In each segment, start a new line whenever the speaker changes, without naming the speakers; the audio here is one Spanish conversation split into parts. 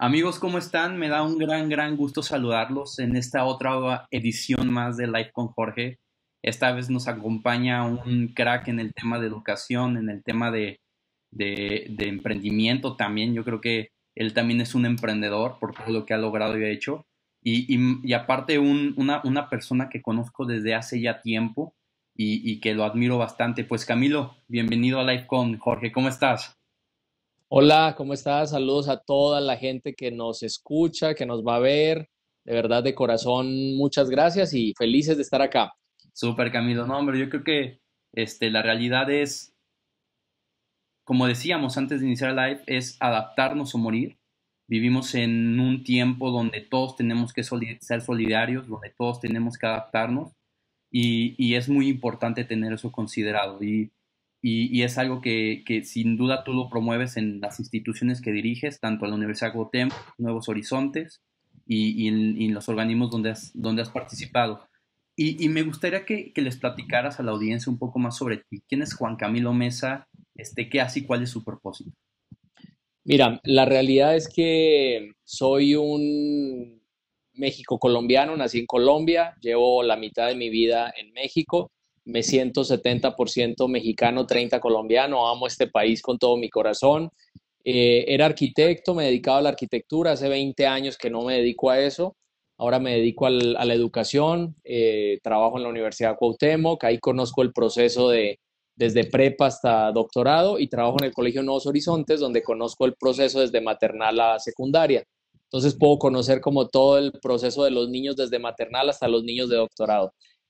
Amigos, ¿cómo están? Me da un gran gusto saludarlos en esta otra edición más de Live con Jorge. Esta vez nos acompaña un crack en el tema de educación, en el tema de emprendimiento también. Yo creo que él también es un emprendedor por todo lo que ha logrado y ha hecho. Y aparte una persona que conozco desde hace ya tiempo y que lo admiro bastante. Pues Camilo, bienvenido a Live con Jorge. ¿Cómo estás?
Hola, ¿cómo estás? Saludos a toda la gente que nos escucha, que nos va a ver. De verdad, de corazón, muchas gracias y felices de estar acá.
Súper Camilo, no hombre, yo creo que la realidad es, como decíamos antes de iniciar el live, es adaptarnos o morir. Vivimos en un tiempo donde todos tenemos que ser solidarios, donde todos tenemos que adaptarnos y es muy importante tener eso considerado y es algo que sin duda tú lo promueves en las instituciones que diriges, tanto en la Universidad Cuauhtémoc, Nuevos Horizontes y en los organismos donde has participado. Y me gustaría que les platicaras a la audiencia un poco más sobre ti. ¿Quién es Juan Camilo Mesa? ¿Qué hace y cuál es su propósito?
Mira, la realidad es que soy un México colombiano, nací en Colombia, llevo la mitad de mi vida en México, me siento 70% mexicano, 30 colombiano, amo este país con todo mi corazón. Era arquitecto, me dedicaba a la arquitectura, hace 20 años que no me dedico a eso, ahora me dedico a la educación, trabajo en la Universidad Cuauhtémoc, ahí conozco el proceso de desde prepa hasta doctorado y trabajo en el Colegio Nuevos Horizontes, donde conozco el proceso desde maternal a secundaria. Entonces puedo conocer como todo el proceso de los niños desde maternal hasta los niños de doctorado.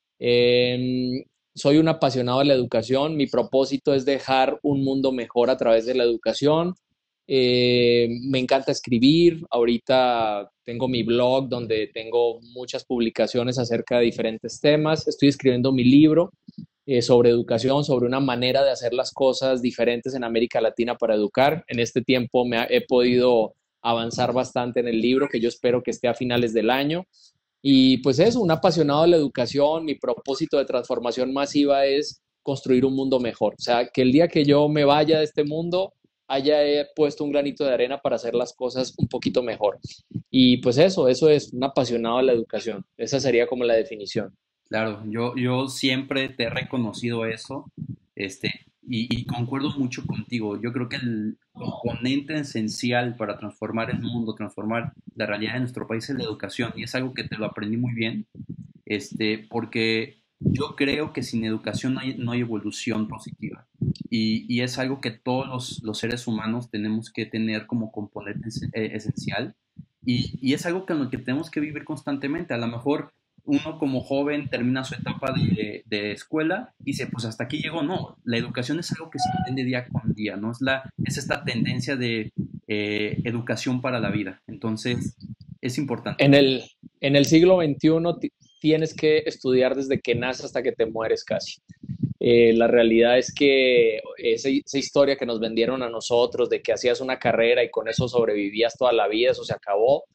Soy un apasionado de la educación. Mi propósito es dejar un mundo mejor a través de la educación. Me encanta escribir. Ahorita tengo mi blog donde tengo muchas publicaciones acerca de diferentes temas. Estoy escribiendo mi libro sobre educación, sobre una manera de hacer las cosas diferentes en América Latina para educar. En este tiempo he podido avanzar bastante en el libro, que yo espero que esté a finales del año. Y pues es un apasionado de la educación. Mi propósito de transformación masiva es construir un mundo mejor. O sea, que el día que yo me vaya de este mundo, haya puesto un granito de arena para hacer las cosas un poquito mejor. Y pues eso es un apasionado de la educación. Esa sería como la definición.
Claro, yo siempre te he reconocido eso, y concuerdo mucho contigo. Yo creo que el componente esencial para transformar el mundo, transformar la realidad de nuestro país es la educación, y es algo que te lo aprendí muy bien, porque yo creo que sin educación no hay evolución positiva. Y es algo que todos los seres humanos tenemos que tener como componente esencial. Y es algo con lo que tenemos que vivir constantemente. A lo mejor uno como joven termina su etapa de escuela y dice, pues hasta aquí llegó. No, la educación es algo que se aprende día con día, ¿no? Es esta tendencia de educación para la vida. Entonces, es importante.
En el, en el siglo XXI tienes que estudiar desde que naces hasta que te mueres casi. La realidad es que esa historia que nos vendieron a nosotros de que hacías una carrera y con eso sobrevivías toda la vida, eso se acabó.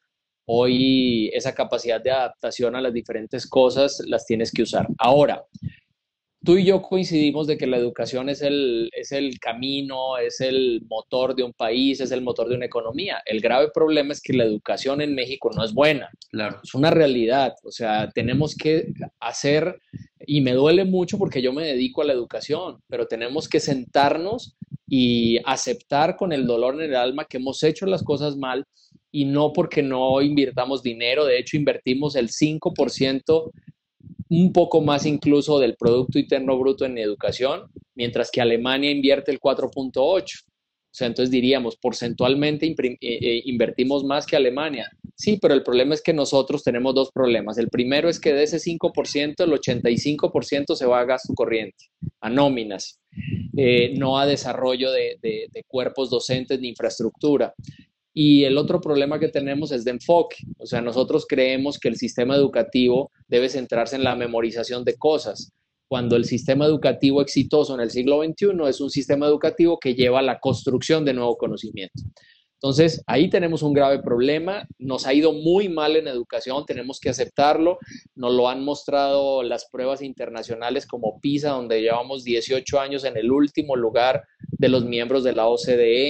Hoy esa capacidad de adaptación a las diferentes cosas las tienes que usar. Ahora, tú y yo coincidimos de que la educación es el camino, es el motor de un país, es el motor de una economía. El grave problema es que la educación en México no es buena.
Claro.
Es una realidad. O sea, tenemos que hacer, y me duele mucho porque yo me dedico a la educación, pero tenemos que sentarnos y aceptar con el dolor en el alma que hemos hecho las cosas mal y no porque no invirtamos dinero. De hecho, invertimos el 5%, un poco más incluso del Producto Interno Bruto en educación, mientras que Alemania invierte el 4.8. O sea, entonces diríamos, porcentualmente invertimos más que Alemania. Sí, pero el problema es que nosotros tenemos dos problemas. El primero es que de ese 5%, el 85% se va a gasto corriente, a nóminas, no a desarrollo de cuerpos docentes ni infraestructura. Y el otro problema que tenemos es de enfoque. O sea, nosotros creemos que el sistema educativo debe centrarse en la memorización de cosas, cuando el sistema educativo exitoso en el siglo XXI es un sistema educativo que lleva a la construcción de nuevo conocimiento. Entonces, ahí tenemos un grave problema. Nos ha ido muy mal en educación, tenemos que aceptarlo. Nos lo han mostrado las pruebas internacionales como PISA, donde llevamos 18 años en el último lugar de los miembros de la OCDE.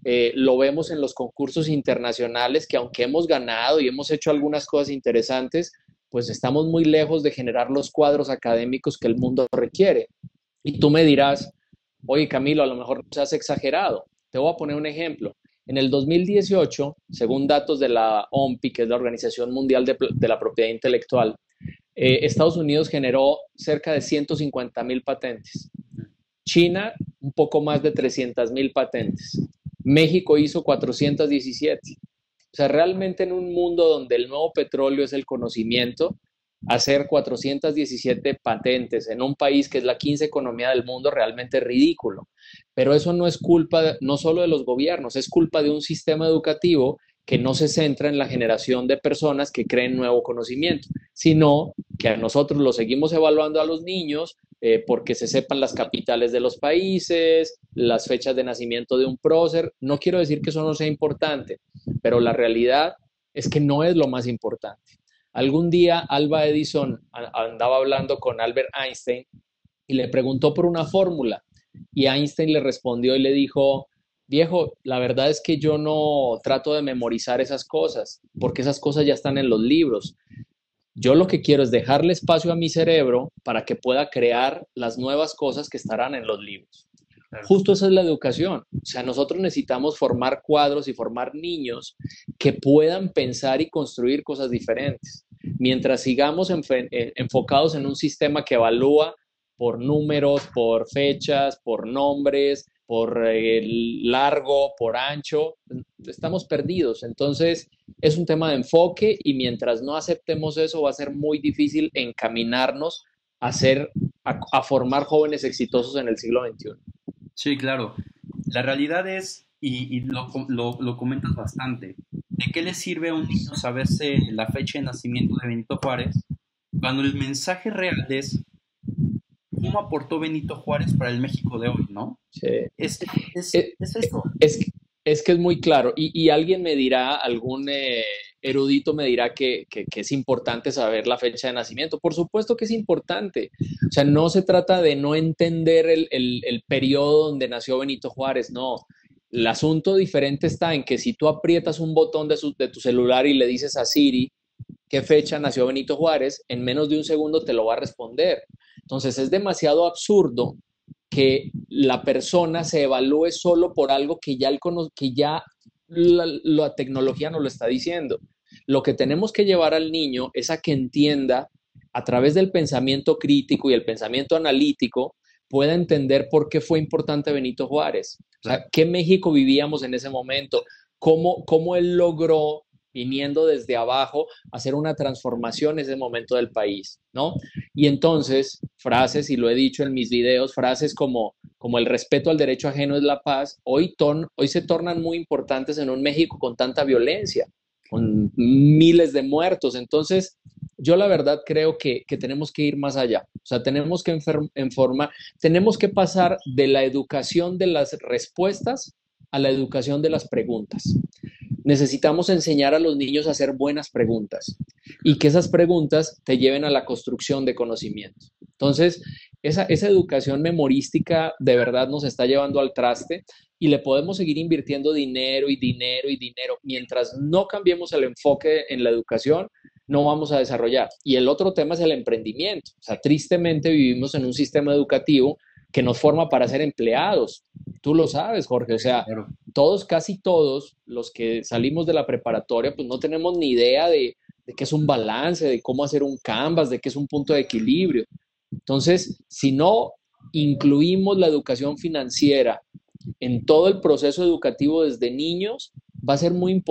lo vemos en los concursos internacionales, que aunque hemos ganado y hemos hecho algunas cosas interesantes, pues estamos muy lejos de generar los cuadros académicos que el mundo requiere. Y tú me dirás, oye Camilo, a lo mejor se has exagerado. Te voy a poner un ejemplo. En el 2018, según datos de la OMPI, que es la Organización Mundial de la Propiedad Intelectual, Estados Unidos generó cerca de 150,000 patentes. China, un poco más de 300,000 patentes. México hizo 417. O sea, realmente en un mundo donde el nuevo petróleo es el conocimiento, hacer 417 patentes en un país que es la 15 economía del mundo realmente es ridículo. Pero eso no es culpa no solo de los gobiernos, es culpa de un sistema educativo que no se centra en la generación de personas que creen nuevo conocimiento, sino que a nosotros lo seguimos evaluando a los niños porque se sepan las capitales de los países, las fechas de nacimiento de un prócer. No quiero decir que eso no sea importante, pero la realidad es que no es lo más importante. Algún día Alva Edison andaba hablando con Albert Einstein y le preguntó por una fórmula y Einstein le respondió y le dijo, viejo, la verdad es que yo no trato de memorizar esas cosas porque esas cosas ya están en los libros. Yo lo que quiero es dejarle espacio a mi cerebro para que pueda crear las nuevas cosas que estarán en los libros.
Claro.
Justo esa es la educación. O sea, nosotros necesitamos formar cuadros y formar niños que puedan pensar y construir cosas diferentes. Mientras sigamos enfocados en un sistema que evalúa por números, por fechas, por nombres, por largo, por ancho, estamos perdidos. Entonces, es un tema de enfoque y mientras no aceptemos eso, va a ser muy difícil encaminarnos a formar jóvenes exitosos en el siglo XXI.
Sí, claro. La realidad es, y lo comentas bastante, ¿de qué le sirve a un niño saberse la fecha de nacimiento de Benito Juárez cuando el mensaje real es cómo aportó Benito Juárez para el México de hoy, ¿no?
Sí.
Es eso.
Es que es muy claro. Y alguien me dirá, algún erudito me dirá que es importante saber la fecha de nacimiento. Por supuesto que es importante. O sea, no se trata de no entender el periodo donde nació Benito Juárez, no. El asunto diferente está en que si tú aprietas un botón de tu celular y le dices a Siri qué fecha nació Benito Juárez, en menos de un segundo te lo va a responder. Entonces es demasiado absurdo que la persona se evalúe solo por algo que ya la tecnología nos lo está diciendo. Lo que tenemos que llevar al niño es a que entienda a través del pensamiento crítico y el pensamiento analítico, pueda entender por qué fue importante Benito Juárez. O sea, qué México vivíamos en ese momento, cómo él logró, viniendo desde abajo, hacer una transformación en ese momento del país, ¿no? Y entonces, frases, y lo he dicho en mis videos, frases como el respeto al derecho ajeno es la paz, hoy se tornan muy importantes en un México con tanta violencia, con miles de muertos. Entonces, yo la verdad creo que tenemos que ir más allá. O sea, tenemos que tenemos que pasar de la educación de las respuestas a la educación de las preguntas. Necesitamos enseñar a los niños a hacer buenas preguntas y que esas preguntas te lleven a la construcción de conocimiento. Entonces, esa educación memorística de verdad nos está llevando al traste y le podemos seguir invirtiendo dinero y dinero y dinero. Mientras no cambiemos el enfoque en la educación, no vamos a desarrollar. Y el otro tema es el emprendimiento. O sea, tristemente vivimos en un sistema educativo que nos forma para ser empleados. Tú lo sabes, Jorge. O sea,
Claro.
casi todos los que salimos de la preparatoria, pues no tenemos ni idea de qué es un balance, de cómo hacer un canvas, de qué es un punto de equilibrio. Entonces, si no incluimos la educación financiera en todo el proceso educativo desde niños, va a ser muy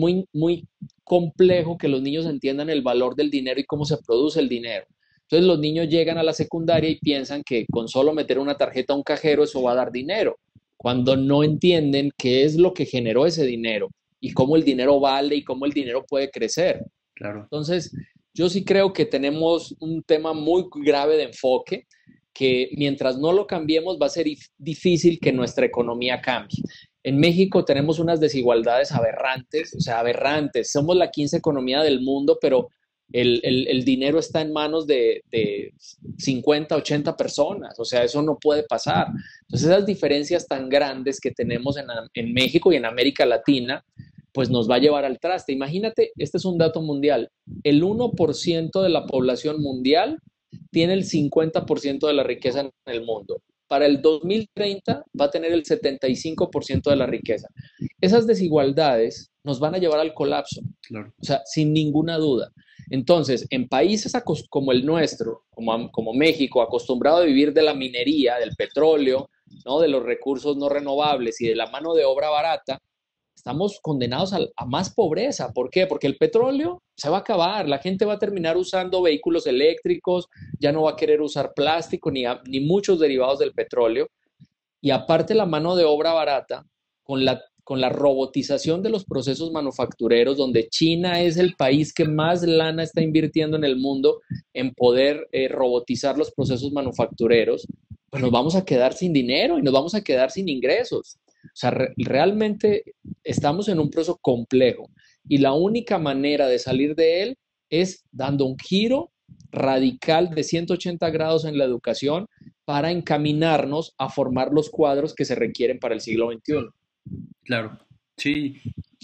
complejo que los niños entiendan el valor del dinero y cómo se produce el dinero. Entonces los niños llegan a la secundaria y piensan que con solo meter una tarjeta a un cajero eso va a dar dinero, cuando no entienden qué es lo que generó ese dinero y cómo el dinero vale y cómo el dinero puede crecer.
Claro.
Entonces, yo sí creo que tenemos un tema muy grave de enfoque, que mientras no lo cambiemos va a ser difícil que nuestra economía cambie. En México tenemos unas desigualdades aberrantes, o sea, aberrantes. Somos la 15 economía del mundo, pero el dinero está en manos de 50, 80 personas. O sea, eso no puede pasar. Entonces, esas diferencias tan grandes que tenemos en México y en América Latina, pues nos va a llevar al traste. Imagínate, este es un dato mundial. El 1% de la población mundial tiene el 50% de la riqueza en el mundo. Para el 2030 va a tener el 75% de la riqueza. Esas desigualdades nos van a llevar al colapso,
Claro.
o sea, sin ninguna duda. Entonces, en países como el nuestro, como México, acostumbrado a vivir de la minería, del petróleo, ¿no? De los recursos no renovables y de la mano de obra barata, estamos condenados a más pobreza. ¿Por qué? Porque el petróleo se va a acabar, la gente va a terminar usando vehículos eléctricos, ya no va a querer usar plástico ni muchos derivados del petróleo. Y aparte la mano de obra barata, con la robotización de los procesos manufactureros, donde China es el país que más lana está invirtiendo en el mundo en poder robotizar los procesos manufactureros, pues nos vamos a quedar sin dinero y nos vamos a quedar sin ingresos. O sea, realmente estamos en un proceso complejo y la única manera de salir de él es dando un giro radical de 180 grados en la educación para encaminarnos a formar los cuadros que se requieren para el siglo XXI.
Claro, sí.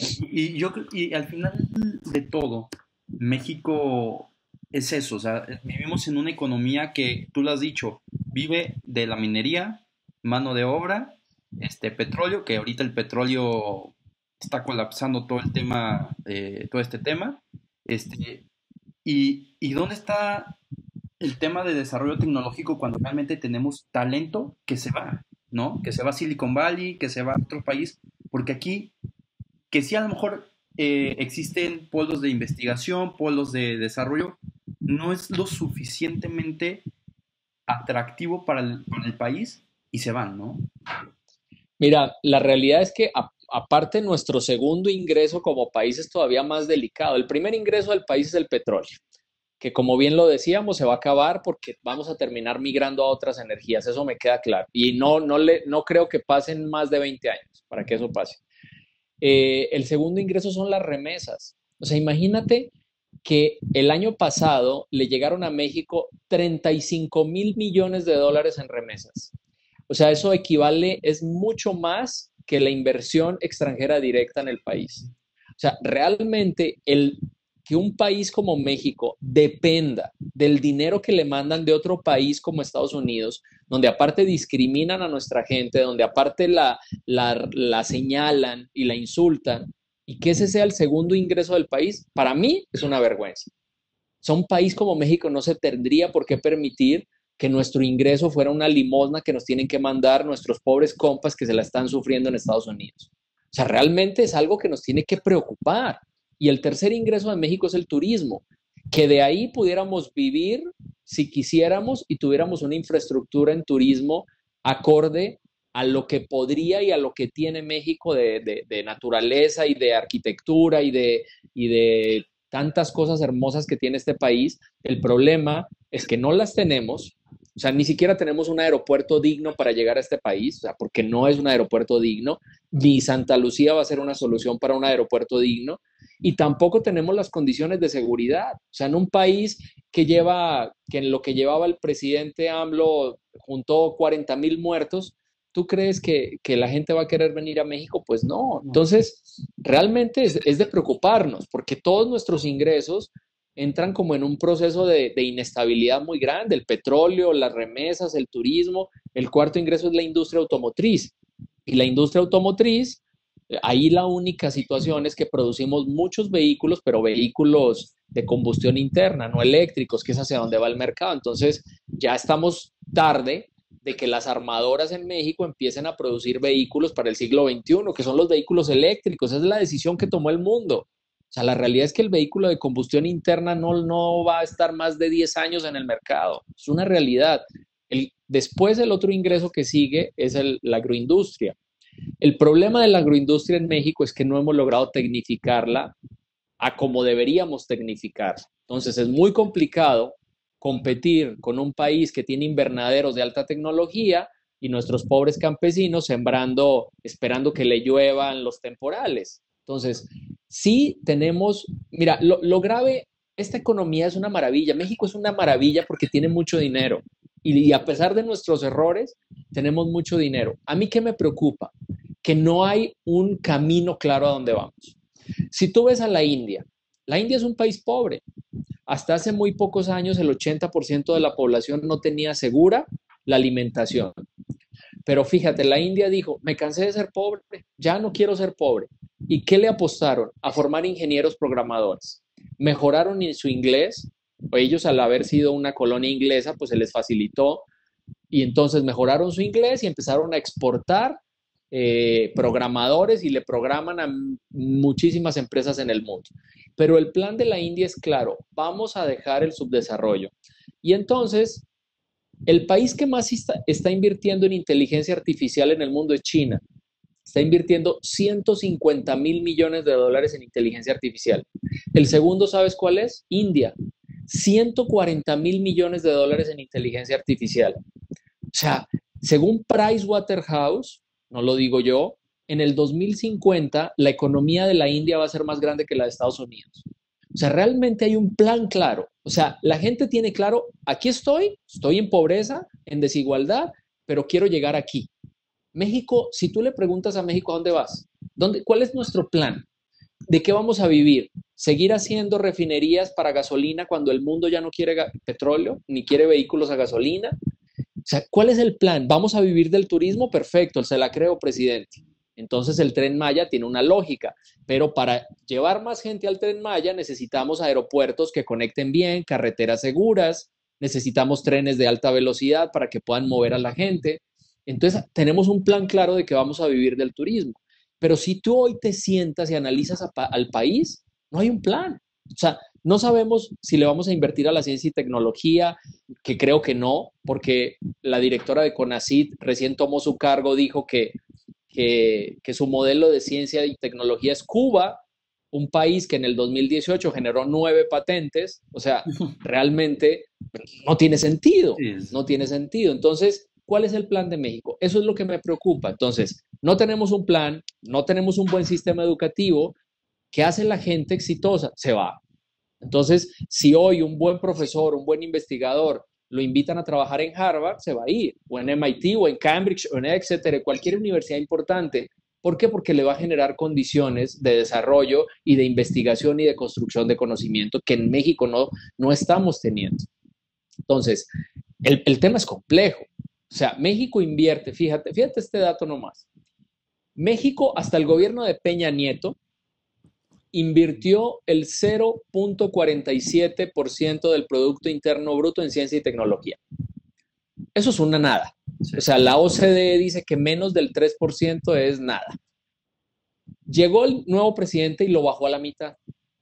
Y al final de todo, México es eso, o sea, vivimos en una economía que, tú lo has dicho, vive de la minería, mano de obra, petróleo, que ahorita el petróleo está colapsando todo el tema, todo este tema, este, y dónde está el tema de desarrollo tecnológico cuando realmente tenemos talento que se va, ¿no? Que se va a Silicon Valley, que se va a otro país, porque aquí, que sí a lo mejor existen polos de investigación, polos de desarrollo, no es lo suficientemente atractivo para el país y se van, ¿no?
Mira, la realidad es que aparte nuestro segundo ingreso como país es todavía más delicado. El primer ingreso del país es el petróleo, que como bien lo decíamos, se va a acabar porque vamos a terminar migrando a otras energías, eso me queda claro. Y no creo que pasen más de 20 años para que eso pase. El segundo ingreso son las remesas. O sea, imagínate que el año pasado le llegaron a México 35.000 millones de dólares en remesas. O sea, eso equivale, es mucho más que la inversión extranjera directa en el país. O sea, realmente que un país como México dependa del dinero que le mandan de otro país como Estados Unidos, donde aparte discriminan a nuestra gente, donde aparte la señalan y la insultan, y que ese sea el segundo ingreso del país, para mí es una vergüenza. O sea, un país como México no se tendría por qué permitir que nuestro ingreso fuera una limosna que nos tienen que mandar nuestros pobres compas que se la están sufriendo en Estados Unidos. O sea, realmente es algo que nos tiene que preocupar. Y el tercer ingreso de México es el turismo, que de ahí pudiéramos vivir si quisiéramos y tuviéramos una infraestructura en turismo acorde a lo que podría y a lo que tiene México de naturaleza y de arquitectura y de tantas cosas hermosas que tiene este país. El problema es que no las tenemos, o sea, ni siquiera tenemos un aeropuerto digno para llegar a este país, o sea, porque no es un aeropuerto digno, ni Santa Lucía va a ser una solución para un aeropuerto digno, y tampoco tenemos las condiciones de seguridad. O sea, en un país que en lo que llevaba el presidente AMLO juntó 40.000 muertos, ¿tú crees que la gente va a querer venir a México? Pues no.
No.
Entonces, realmente es de preocuparnos, porque todos nuestros ingresos entran como en un proceso de inestabilidad muy grande, el petróleo, las remesas, el turismo. El cuarto ingreso es la industria automotriz. Y la industria automotriz, ahí la única situación es que producimos muchos vehículos, pero vehículos de combustión interna, no eléctricos, que es hacia donde va el mercado. Entonces, ya estamos tarde de que las armadoras en México empiecen a producir vehículos para el siglo XXI, que son los vehículos eléctricos. Esa es la decisión que tomó el mundo. O sea, la realidad es que el vehículo de combustión interna no va a estar más de 10 años en el mercado. Es una realidad. Después el otro ingreso que sigue es la agroindustria. El problema de la agroindustria en México es que no hemos logrado tecnificarla a como deberíamos tecnificar. Entonces es muy complicado competir con un país que tiene invernaderos de alta tecnología y nuestros pobres campesinos sembrando, esperando que le lluevan los temporales. Entonces, sí tenemos, mira, lo grave esta economía es una maravilla. México es una maravilla porque tiene mucho dinero. Y a pesar de nuestros errores, tenemos mucho dinero. ¿A mí qué me preocupa? Que no hay un camino claro a dónde vamos. Si tú ves a la India es un país pobre. Hasta hace muy pocos años el 80% de la población no tenía segura la alimentación. Pero fíjate, la India dijo, me cansé de ser pobre, ya no quiero ser pobre. ¿Y qué le apostaron? A formar ingenieros programadores. Mejoraron en su inglés, ellos al haber sido una colonia inglesa, pues se les facilitó y entonces mejoraron su inglés y empezaron a exportar programadores y le programan a muchísimas empresas en el mundo. Pero el plan de la India es claro, vamos a dejar el subdesarrollo. Y entonces el país que más está invirtiendo en inteligencia artificial en el mundo es China. Está invirtiendo 150.000 millones de dólares en inteligencia artificial. El segundo, ¿sabes cuál es? India. 140.000 millones de dólares en inteligencia artificial. O sea, según Pricewaterhouse, no lo digo yo, en el 2050 la economía de la India va a ser más grande que la de Estados Unidos. O sea, realmente hay un plan claro. O sea, la gente tiene claro, aquí estoy en pobreza, en desigualdad, pero quiero llegar aquí. México, si tú le preguntas a México, ¿a dónde vas? ¿Cuál es nuestro plan? ¿De qué vamos a vivir? ¿Seguir haciendo refinerías para gasolina cuando el mundo ya no quiere petróleo, ni quiere vehículos a gasolina? O sea, ¿cuál es el plan? ¿Vamos a vivir del turismo? Perfecto, se la creo, presidente. Entonces el Tren Maya tiene una lógica, pero para llevar más gente al Tren Maya necesitamos aeropuertos que conecten bien, carreteras seguras, necesitamos trenes de alta velocidad para que puedan mover a la gente. Entonces tenemos un plan claro de que vamos a vivir del turismo. Pero si tú hoy te sientas y analizas al país, no hay un plan. O sea, no sabemos si le vamos a invertir a la ciencia y tecnología, que creo que no, porque la directora de CONACYT recién tomó su cargo, dijo que su modelo de ciencia y tecnología es Cuba, un país que en el 2018 generó 9 patentes. O sea, realmente no tiene sentido, no tiene sentido. Entonces, ¿cuál es el plan de México? Eso es lo que me preocupa. Entonces, no tenemos un plan, no tenemos un buen sistema educativo. ¿Qué hace la gente exitosa? Se va. Entonces, si hoy un buen profesor, un buen investigador lo invitan a trabajar en Harvard, se va a ir, o en MIT, o en Cambridge, o en Exeter, cualquier universidad importante. ¿Por qué? Porque le va a generar condiciones de desarrollo y de investigación y de construcción de conocimiento que en México no estamos teniendo. Entonces, el tema es complejo. O sea, México invierte, fíjate este dato nomás. México, hasta el gobierno de Peña Nieto, invirtió el 0.47% del Producto Interno Bruto en ciencia y tecnología. Eso es una nada. O sea, la OCDE dice que menos del 3% es nada. Llegó el nuevo presidente y lo bajó a la mitad.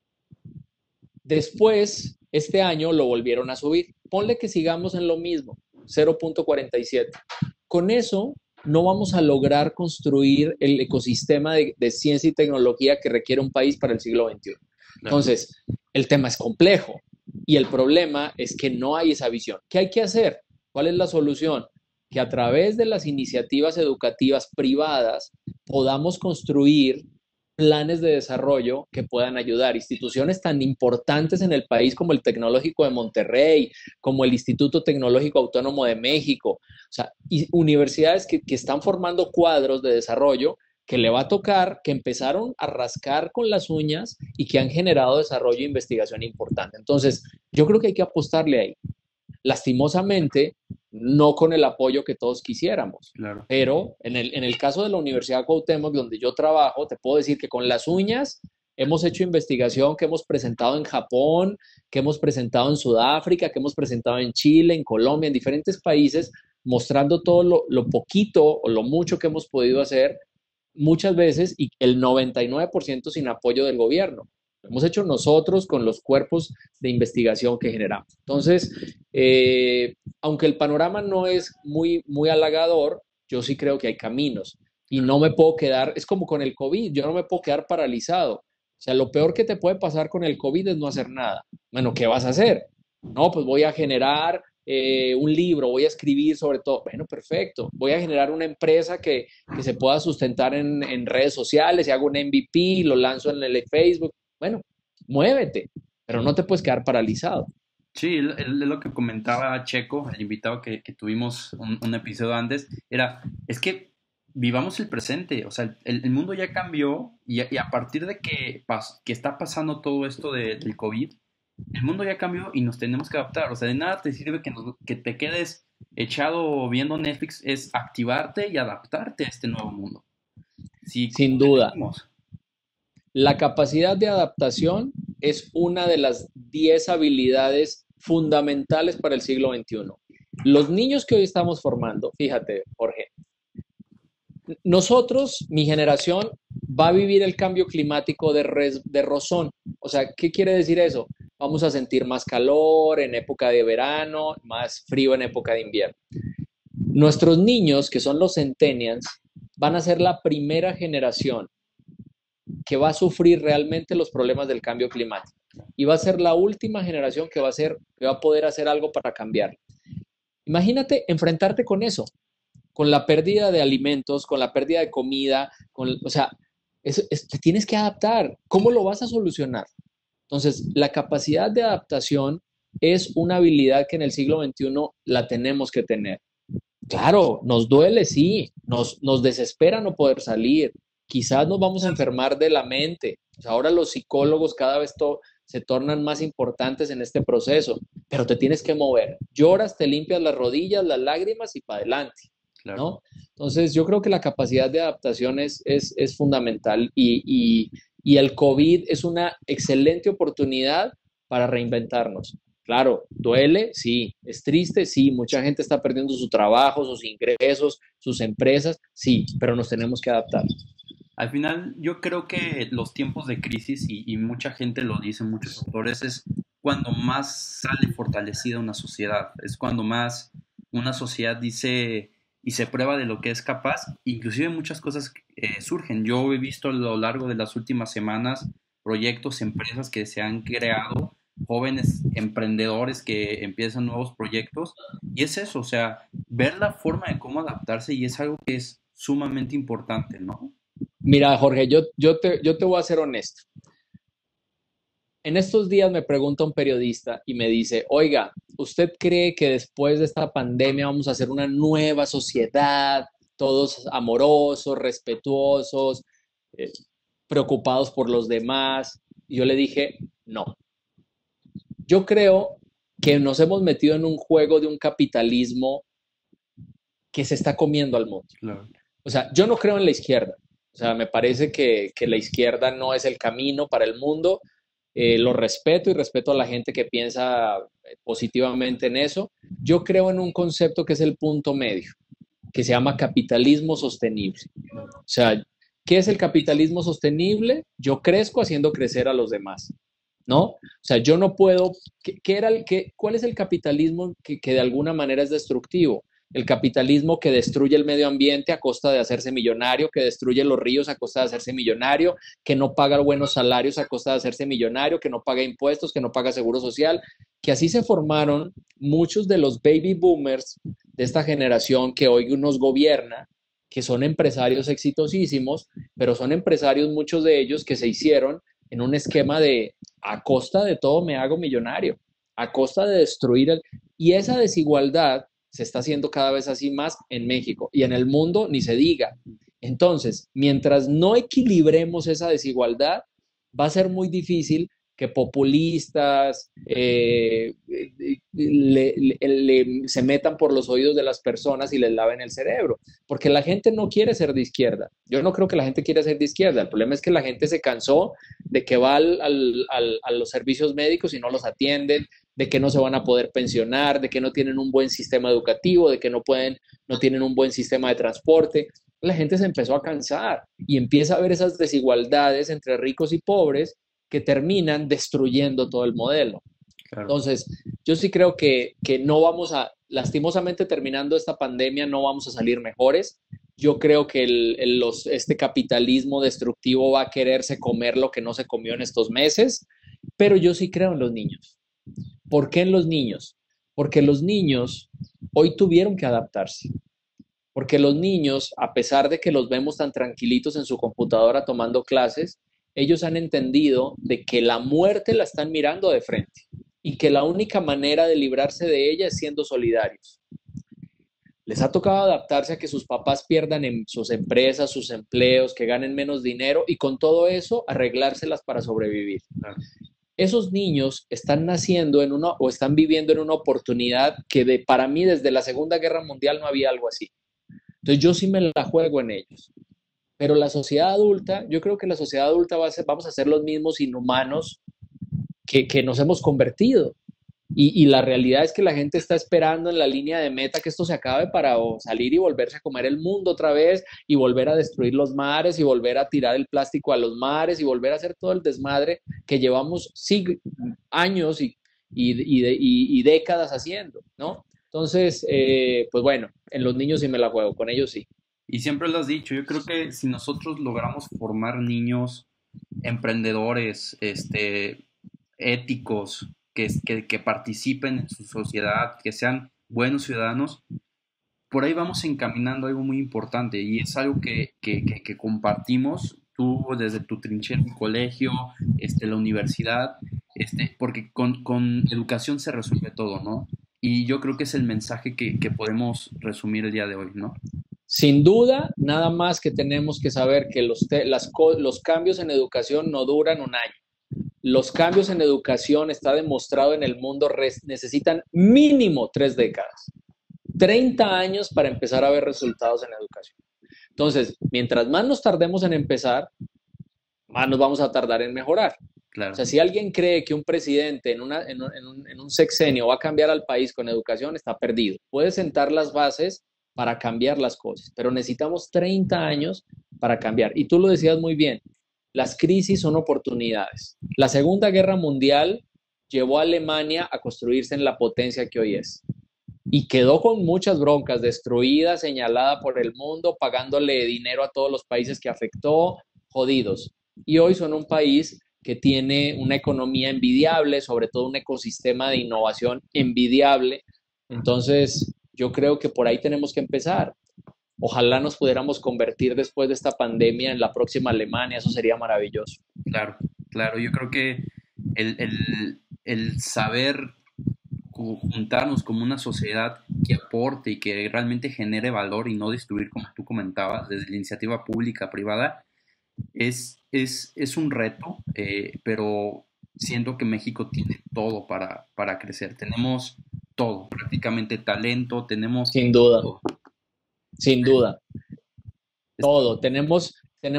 Después, este año lo volvieron a subir. Ponle que sigamos en lo mismo, 0.47. Con eso no vamos a lograr construir el ecosistema de ciencia y tecnología que requiere un país para el siglo XXI. Entonces, el tema es complejo y el problema es que no hay esa visión. ¿Qué hay que hacer? ¿Cuál es la solución? Que a través de las iniciativas educativas privadas podamos construir planes de desarrollo que puedan ayudar. Instituciones tan importantes en el país como el Tecnológico de Monterrey, como el Instituto Tecnológico Autónomo de México, o sea, y universidades que están formando cuadros de desarrollo que le va a tocar, que empezaron a rascar con las uñas y que han generado desarrollo e investigación importante. Entonces, yo creo que hay que apostarle ahí. Lastimosamente, no con el apoyo que todos quisiéramos.
Claro.
Pero en el caso de la Universidad Cuauhtémoc, donde yo trabajo, te puedo decir que con las uñas hemos hecho investigación que hemos presentado en Japón, que hemos presentado en Sudáfrica, que hemos presentado en Chile, en Colombia, en diferentes países, mostrando todo lo poquito o lo mucho que hemos podido hacer muchas veces y el 99% sin apoyo del gobierno. Lo hemos hecho nosotros con los cuerpos de investigación que generamos. Entonces, aunque el panorama no es muy halagador, yo sí creo que hay caminos y no me puedo quedar, es como con el COVID, yo no me puedo quedar paralizado. O sea, lo peor que te puede pasar con el COVID es no hacer nada. Bueno, ¿qué vas a hacer? No, pues voy a generar un libro, voy a escribir sobre todo. Bueno, perfecto. Voy a generar una empresa que se pueda sustentar en redes sociales y hago un MVP, lo lanzo en el Facebook. Bueno, muévete, pero no te puedes quedar paralizado.
Sí, lo que comentaba Checo, el invitado que tuvimos un episodio antes, es que vivamos el presente, o sea, el mundo ya cambió y a partir de que está pasando todo esto del COVID, el mundo ya cambió y nos tenemos que adaptar, o sea, de nada te sirve que te quedes echado viendo Netflix, es activarte y adaptarte a este nuevo mundo. Sí,
Sin
como le
duda,
decimos,
la capacidad de adaptación es una de las 10 habilidades fundamentales para el siglo XXI. Los niños que hoy estamos formando, fíjate, Jorge, nosotros, mi generación, va a vivir el cambio climático de rozón. O sea, ¿qué quiere decir eso? Vamos a sentir más calor en época de verano, más frío en época de invierno. Nuestros niños, que son los centennials, van a ser la primera generación que va a sufrir realmente los problemas del cambio climático. Y va a ser la última generación que va a poder hacer algo para cambiar. Imagínate enfrentarte con eso, con la pérdida de alimentos, con la pérdida de comida, o sea, te tienes que adaptar. ¿Cómo lo vas a solucionar? Entonces, la capacidad de adaptación es una habilidad que en el siglo XXI la tenemos que tener. Claro, nos duele, sí, nos desespera no poder salir. Quizás nos vamos a enfermar de la mente. Pues ahora los psicólogos cada vez se tornan más importantes en este proceso, pero te tienes que mover. Lloras, te limpias las rodillas, las lágrimas y para adelante,
claro.
¿no? Entonces, yo creo que la capacidad de adaptación es fundamental y el COVID es una excelente oportunidad para reinventarnos. Claro, duele, sí, es triste, sí, mucha gente está perdiendo su trabajo, sus ingresos, sus empresas, sí, pero nos tenemos que adaptar.
Al final, yo creo que los tiempos de crisis, y mucha gente lo dice, muchos autores, es cuando más sale fortalecida una sociedad, es cuando más una sociedad dice y se prueba de lo que es capaz, inclusive muchas cosas surgen. Yo he visto a lo largo de las últimas semanas proyectos, empresas que se han creado, jóvenes emprendedores que empiezan nuevos proyectos, y es eso, o sea, ver la forma de cómo adaptarse y es algo que es sumamente importante, ¿no?
Mira, Jorge, yo te voy a ser honesto. En estos días me pregunta un periodista y me dice, oiga, ¿usted cree que después de esta pandemia vamos a hacer una nueva sociedad, todos amorosos, respetuosos, eh, preocupados por los demás? Y yo le dije, no. Yo creo que nos hemos metido en un juego de un capitalismo que se está comiendo al mundo.
Claro.
O sea, yo no creo en la izquierda. O sea, me parece que la izquierda no es el camino para el mundo. Lo respeto y respeto a la gente que piensa positivamente en eso. Yo creo en un concepto que es el punto medio, que se llama capitalismo sostenible. O sea, ¿qué es el capitalismo sostenible? Yo crezco haciendo crecer a los demás, ¿no? O sea, yo no puedo, ¿cuál es el capitalismo que de alguna manera es destructivo? El capitalismo que destruye el medio ambiente a costa de hacerse millonario, que destruye los ríos a costa de hacerse millonario, que no paga buenos salarios a costa de hacerse millonario, que no paga impuestos, que no paga seguro social, que así se formaron muchos de los baby boomers de esta generación que hoy nos gobierna, que son empresarios exitosísimos, pero son empresarios muchos de ellos que se hicieron en un esquema de a costa de todo me hago millonario, a costa de destruir y esa desigualdad se está haciendo cada vez así más en México y en el mundo ni se diga. Entonces, mientras no equilibremos esa desigualdad, va a ser muy difícil que populistas se metan por los oídos de las personas y les laven el cerebro, porque la gente no quiere ser de izquierda. Yo no creo que la gente quiera ser de izquierda. El problema es que la gente se cansó de que va a los servicios médicos y no los atienden, de que no se van a poder pensionar, de que no tienen un buen sistema educativo, de que no tienen un buen sistema de transporte. La gente se empezó a cansar y empieza a ver esas desigualdades entre ricos y pobres que terminan destruyendo todo el modelo.
Claro.
Entonces, yo sí creo que no vamos lastimosamente terminando esta pandemia, no vamos a salir mejores. Yo creo que este capitalismo destructivo va a quererse comer lo que no se comió en estos meses, pero yo sí creo en los niños. ¿Por qué en los niños? Porque los niños hoy tuvieron que adaptarse. Porque los niños, a pesar de que los vemos tan tranquilitos en su computadora tomando clases, ellos han entendido de que la muerte la están mirando de frente y que la única manera de librarse de ella es siendo solidarios. Les ha tocado adaptarse a que sus papás pierdan en sus empresas, sus empleos, que ganen menos dinero y con todo eso arreglárselas para sobrevivir.
Claro.
Esos niños están naciendo en una o están viviendo en una oportunidad que para mí desde la Segunda Guerra Mundial no había algo así. Entonces yo sí me la juego en ellos. Pero la sociedad adulta, yo creo que la sociedad adulta vamos a ser los mismos inhumanos que nos hemos convertido. Y la realidad es que la gente está esperando en la línea de meta que esto se acabe para salir y volverse a comer el mundo otra vez y volver a destruir los mares y volver a tirar el plástico a los mares y volver a hacer todo el desmadre que llevamos años y décadas haciendo, ¿no? Entonces, pues bueno, en los niños sí me la juego, con ellos sí.
Y siempre lo has dicho, yo creo que si nosotros logramos formar niños emprendedores, éticos, que participen en su sociedad, que sean buenos ciudadanos, por ahí vamos encaminando algo muy importante y es algo que compartimos tú desde tu trinchera en el colegio, la universidad, porque con educación se resuelve todo, ¿no? Y yo creo que es el mensaje que podemos resumir el día de hoy, ¿no?
Sin duda, nada más que tenemos que saber que los cambios en educación no duran un año. Los cambios en educación, está demostrado en el mundo, necesitan mínimo 3 décadas. 30 años para empezar a ver resultados en educación. Entonces, mientras más nos tardemos en empezar, más nos vamos a tardar en mejorar.
Claro.
O sea, si alguien cree que un presidente en un sexenio va a cambiar al país con educación, está perdido. Puede sentar las bases para cambiar las cosas, pero necesitamos 30 años para cambiar. Y tú lo decías muy bien, las crisis son oportunidades. La Segunda Guerra Mundial llevó a Alemania a construirse en la potencia que hoy es. Y quedó con muchas broncas, destruida, señalada por el mundo, pagándole dinero a todos los países que afectó, jodidos. Y hoy son un país que tiene una economía envidiable, sobre todo un ecosistema de innovación envidiable. Entonces, yo creo que por ahí tenemos que empezar. Ojalá nos pudiéramos convertir después de esta pandemia en la próxima Alemania, eso sería maravilloso.
Claro, claro, yo creo que el saber juntarnos como una sociedad que aporte y que realmente genere valor y no destruir, como tú comentabas, desde la iniciativa pública, privada, es un reto, pero siento que México tiene todo para crecer. Tenemos todo, prácticamente talento, tenemos...
Sin duda,
todo.
sin duda. Todo. Tenemos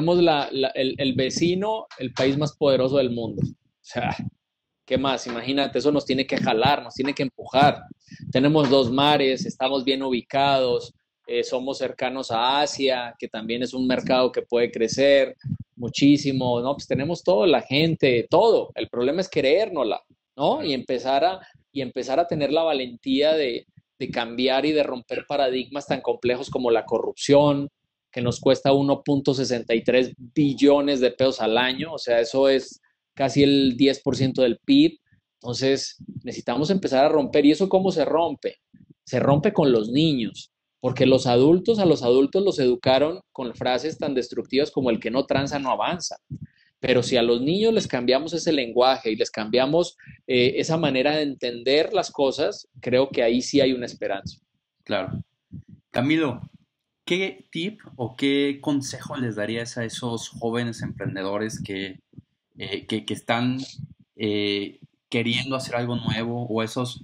el vecino, el país más poderoso del mundo. O sea, ¿qué más? Imagínate, eso nos tiene que jalar, nos tiene que empujar. Tenemos 2 mares, estamos bien ubicados, somos cercanos a Asia, que también es un mercado que puede crecer muchísimo, ¿no? Pues tenemos todo, la gente, todo. El problema es creérnosla, ¿no? Y empezar a tener la valentía de cambiar y de romper paradigmas tan complejos como la corrupción, que nos cuesta 1.63 billones de pesos al año, o sea, eso es casi el 10% del PIB. Entonces, necesitamos empezar a romper. ¿Y eso cómo se rompe? Se rompe con los niños, porque a los adultos los educaron con frases tan destructivas como el que no tranza no avanza. Pero si a los niños les cambiamos ese lenguaje y les cambiamos esa manera de entender las cosas, creo que ahí sí hay una esperanza.
Claro. Camilo, ¿qué tip o qué consejo les darías a esos jóvenes emprendedores que están queriendo hacer algo nuevo o esos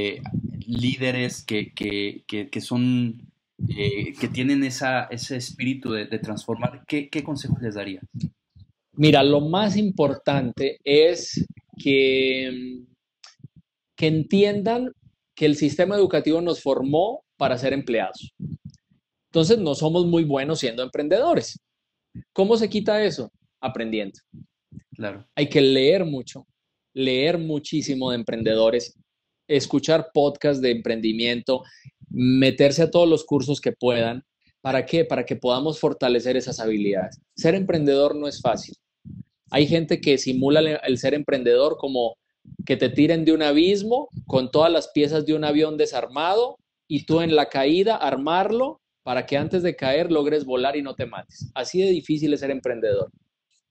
líderes que son que tienen ese espíritu de transformar? ¿Qué consejos les darías?
Mira, lo más importante es que entiendan que el sistema educativo nos formó para ser empleados. Entonces, no somos muy buenos siendo emprendedores. ¿Cómo se quita eso? Aprendiendo.
Claro.
Hay que leer mucho, leer muchísimo de emprendedores, escuchar podcasts de emprendimiento, meterse a todos los cursos que puedan. ¿Para qué? Para que podamos fortalecer esas habilidades. Ser emprendedor no es fácil. Hay gente que simula el ser emprendedor como que te tiren de un abismo con todas las piezas de un avión desarmado y tú en la caída armarlo para que antes de caer logres volar y no te mates. Así de difícil es ser emprendedor.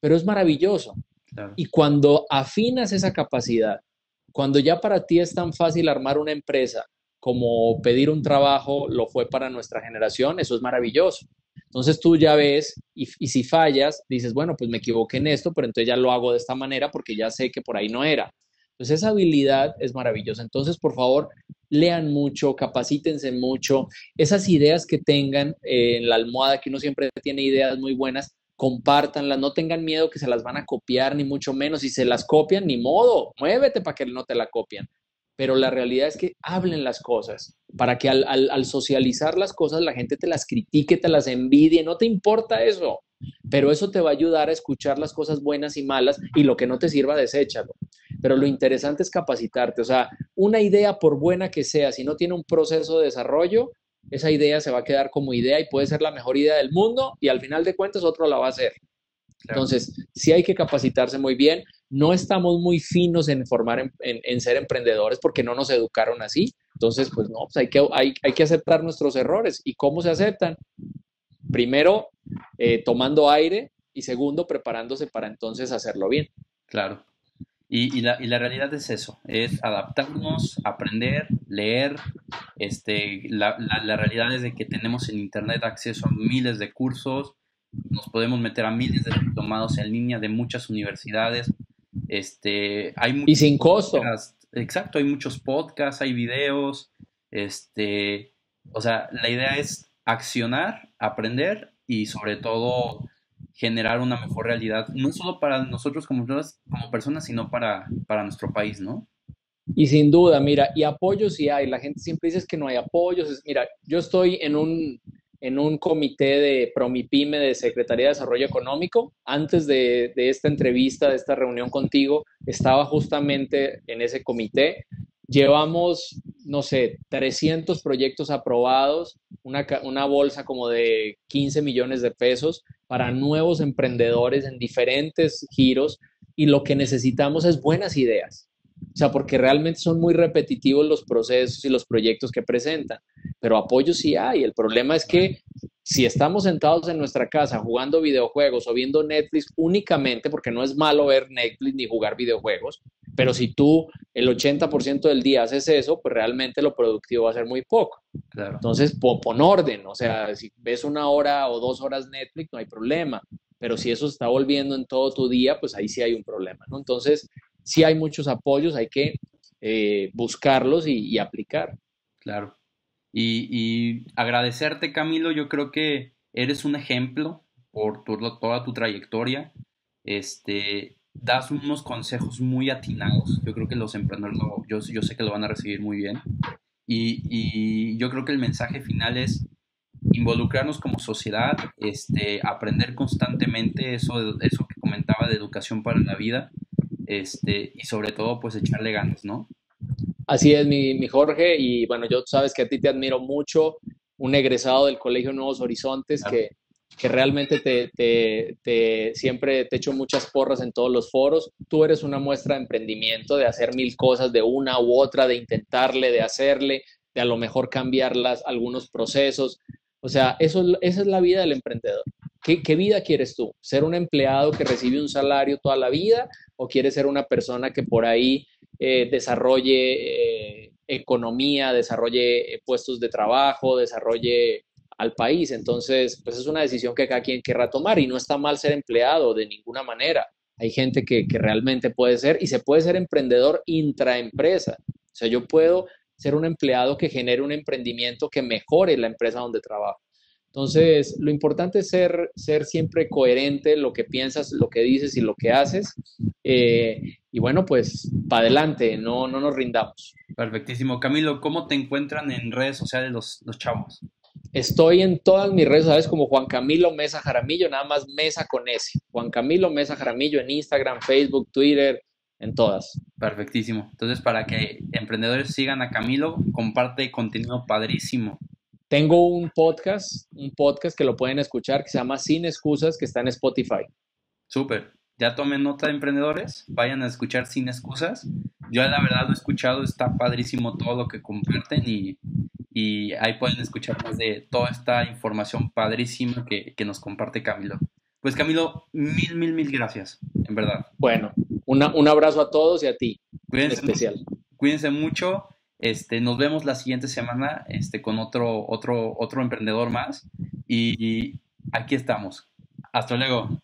pero es maravilloso.
claro,
Y cuando afinas esa capacidad, cuando ya para ti es tan fácil armar una empresa como pedir un trabajo lo fue para nuestra generación, eso es maravilloso. Entonces tú ya ves y si fallas, dices, bueno, pues me equivoqué en esto, pero entonces ya lo hago de esta manera porque ya sé que por ahí no era. Entonces esa habilidad es maravillosa. Entonces, por favor, lean mucho, capacítense mucho. Esas ideas que tengan en la almohada, que uno siempre tiene ideas muy buenas, compártanlas, no tengan miedo que se las van a copiar, ni mucho menos. Si se las copian, ni modo, muévete para que no te la copian. Pero la realidad es que hablen las cosas, para que al socializar las cosas la gente te las critique, te las envidie, no te importa eso. Pero eso te va a ayudar a escuchar las cosas buenas y malas y lo que no te sirva, deséchalo. Pero lo interesante es capacitarte, o sea, una idea por buena que sea, si no tiene un proceso de desarrollo, esa idea se va a quedar como idea y puede ser la mejor idea del mundo y al final de cuentas otro la va a hacer.
claro.
Entonces, sí hay que capacitarse muy bien. No estamos muy finos en formar, en ser emprendedores porque no nos educaron así. Entonces, pues no, pues hay que aceptar nuestros errores. ¿Y cómo se aceptan? Primero, tomando aire y segundo, preparándose para entonces hacerlo bien.
Claro. Y la realidad es eso, es adaptarnos, aprender, leer. La realidad es de que tenemos en Internet acceso a miles de cursos, nos podemos meter a miles de diplomados en línea de muchas universidades. Hay
Y
muchos
sin costo.
podcasts, exacto, hay muchos podcasts, hay videos. este, o sea, la idea es accionar, aprender y sobre todo generar una mejor realidad, no solo para nosotros como personas, sino para nuestro país, ¿no?
Y sin duda, mira, y apoyos sí hay. La gente siempre dice que no hay apoyos. Mira, yo estoy en un comité de Promipyme de Secretaría de Desarrollo Económico. Antes de esta entrevista, de esta reunión contigo, estaba justamente en ese comité. Llevamos, no sé, 300 proyectos aprobados, una bolsa como de 15 millones de pesos para nuevos emprendedores en diferentes giros. Y lo que necesitamos es buenas ideas. O sea, porque realmente son muy repetitivos los procesos y los proyectos que presentan, pero apoyo sí hay. El problema es que si estamos sentados en nuestra casa jugando videojuegos o viendo Netflix únicamente, porque no es malo ver Netflix ni jugar videojuegos, pero si tú el 80% del día haces eso, pues realmente lo productivo va a ser muy poco.
Claro,
Entonces, pon orden, o sea, si ves 1 hora o 2 horas Netflix, no hay problema, pero si eso se está volviendo en todo tu día, pues ahí sí hay un problema, ¿no? Entonces, sí hay muchos apoyos, hay que buscarlos y aplicar.
claro. Y agradecerte, Camilo, yo creo que eres un ejemplo por toda tu trayectoria. Das unos consejos muy atinados. Yo creo que los emprendedores, yo sé que lo van a recibir muy bien. Y yo creo que el mensaje final es involucrarnos como sociedad, aprender constantemente eso que comentaba de educación para la vida, y sobre todo, pues echarle ganas, ¿no?
Así es, mi Jorge, y bueno, yo sabes que a ti te admiro mucho, un egresado del Colegio Nuevos Horizontes
Claro,
que realmente siempre te echo muchas porras en todos los foros. Tú eres una muestra de emprendimiento, de hacer mil cosas de una u otra, de intentarle, de hacerle, de a lo mejor cambiarlas, algunos procesos. O sea, esa es la vida del emprendedor. ¿Qué vida quieres tú? ¿Ser un empleado que recibe un salario toda la vida o quieres ser una persona que por ahí desarrolle economía, desarrolle puestos de trabajo, desarrolle al país? Entonces, pues es una decisión que cada quien querrá tomar y no está mal ser empleado de ninguna manera. Hay gente que realmente puede ser y se puede ser emprendedor intraempresa. O sea, yo puedo ser un empleado que genere un emprendimiento que mejore la empresa donde trabajo. Entonces, lo importante es ser siempre coherente, lo que piensas, lo que dices y lo que haces. Y bueno, pues para adelante, no nos rindamos.
perfectísimo. Camilo, ¿cómo te encuentran en redes sociales los chavos?
Estoy en todas mis redes sociales como Juan Camilo Mesa Jaramillo, nada más Mesa con S. Juan Camilo Mesa Jaramillo en Instagram, Facebook, Twitter, en todas.
Perfectísimo. Entonces, para que emprendedores sigan a Camilo, comparte contenido padrísimo.
Tengo un podcast que lo pueden escuchar que se llama Sin Excusas, que está en Spotify.
Súper. Ya tomen nota de emprendedores, vayan a escuchar Sin Excusas. Yo la verdad lo he escuchado, está padrísimo todo lo que comparten y ahí pueden escuchar más de toda esta información padrísima que nos comparte Camilo. Pues Camilo, mil gracias, en verdad.
Bueno, un abrazo a todos y a ti, en
Cuídense,
especial.
cuídense mucho. Nos vemos la siguiente semana con otro emprendedor más. Y aquí estamos. Hasta luego.